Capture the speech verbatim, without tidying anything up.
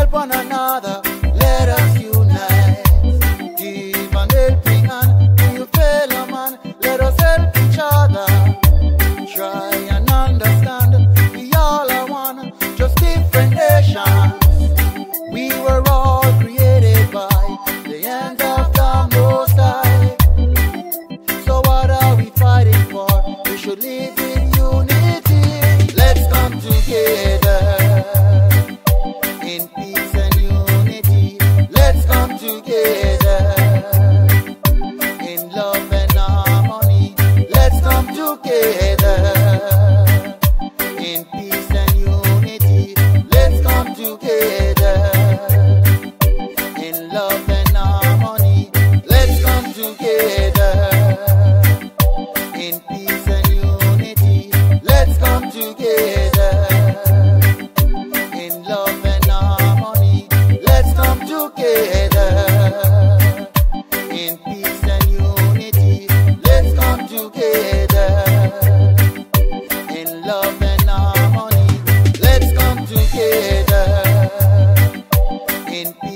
help one another, let us unite. Give an helping hand to your fellow man, let us help each other. Try and understand, we all are one, just different nations. We were all created by the hand of the Most High. So what are we fighting for? We should live in unity. Let's come together in peace and unity. Let's come together in love and harmony. Let's come together in peace and unity. Let's come together in love and harmony. Let's come together in peace and unity. Let's come together in love and harmony. Let's come together in peace and unity. Let's come together in love and harmony. Let's come together in peace.